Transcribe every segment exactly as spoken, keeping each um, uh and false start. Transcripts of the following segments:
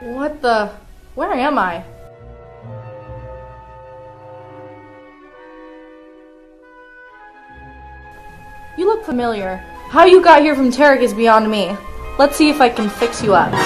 What the? Where am I? You look familiar. How you got here from Tarek is beyond me. Let's see if I can fix you up.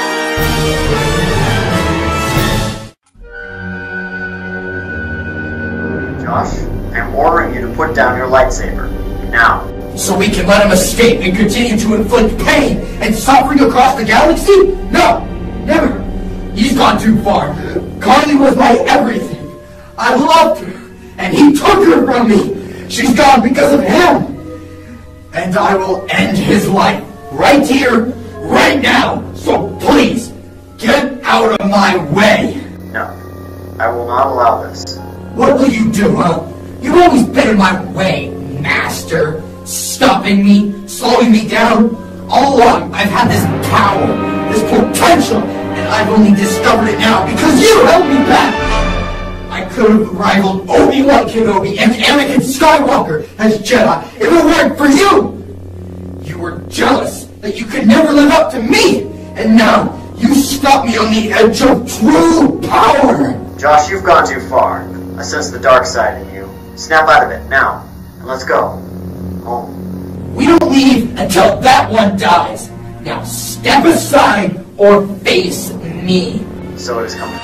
Josh, I'm ordering you to put down your lightsaber. Now. So we can let him escape and continue to inflict pain and suffering across the galaxy? No! Never! He's gone too far. Carly was my everything. I loved her, and he took her from me. She's gone because of him. And I will end his life right here, right now. So please, get out of my way. No, I will not allow this. What will you do, huh? You've always been in my way, master. Stopping me, slowing me down. All along, I've had this power, this potential, and I've only discovered it now because you held me back. I could have rivaled Obi-Wan Kenobi and Anakin Skywalker as Jedi if it weren't for you. You were jealous that you could never live up to me, and now you stop me on the edge of true power. Josh, you've gone too far. I sense the dark side in you. Snap out of it, now, and let's go. Home. We don't leave until that one dies. Now step aside or face me. So it is coming.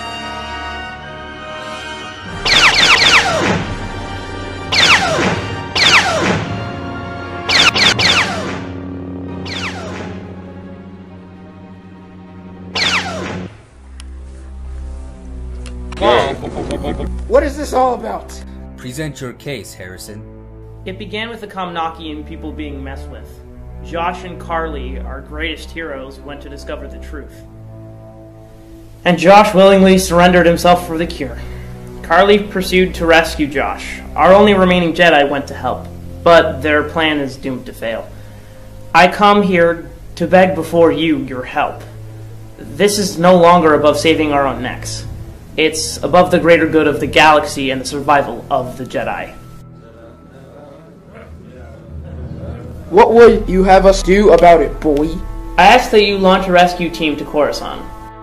What is this all about? Present your case, Harrison. It began with the Komnaki and people being messed with. Josh and Carly, our greatest heroes, went to discover the truth. And Josh willingly surrendered himself for the cure. Carly pursued to rescue Josh. Our only remaining Jedi went to help, but their plan is doomed to fail. I come here to beg before you your help. This is no longer above saving our own necks. It's above the greater good of the galaxy and the survival of the Jedi. What would you have us do about it, boy? I ask that you launch a rescue team to Coruscant.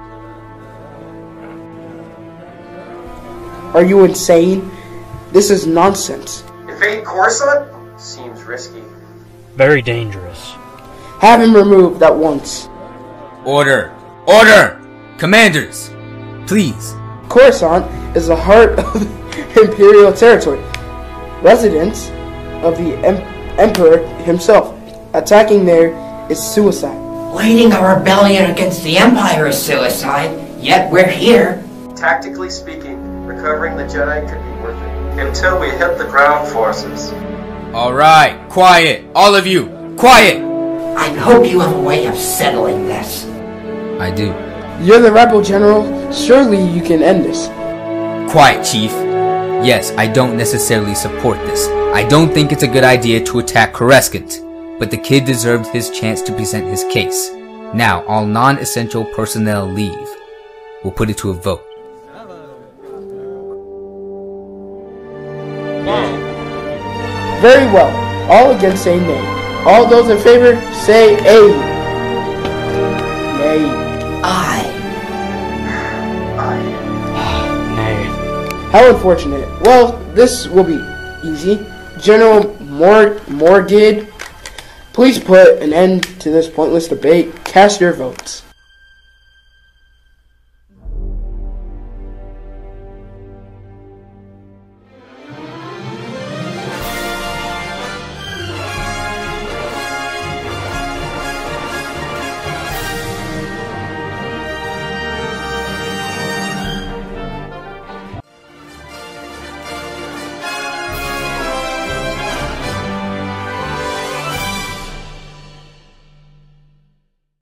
Are you insane? This is nonsense. Invade Coruscant? Seems risky. Very dangerous. Have him removed at once. Order! Order! Commanders! Please. Coruscant is the heart of Imperial territory. Residents of the em Emperor himself. Attacking there is suicide. Leading a rebellion against the Empire is suicide, yet we're here. Tactically speaking, recovering the Jedi could be worth it. Until we hit the ground forces. Alright, quiet! All of you! Quiet! I hope you have a way of settling this. I do. You're the rebel general. Surely you can end this. Quiet, Chief. Yes, I don't necessarily support this. I don't think it's a good idea to attack Coruscant, but the kid deserved his chance to present his case. Now, all non-essential personnel leave. We'll put it to a vote. Very well. All against say nay. All those in favor say A. Nay. Aye. How unfortunate. Well, this will be easy. General Mor Morgid, please put an end to this pointless debate. Cast your votes.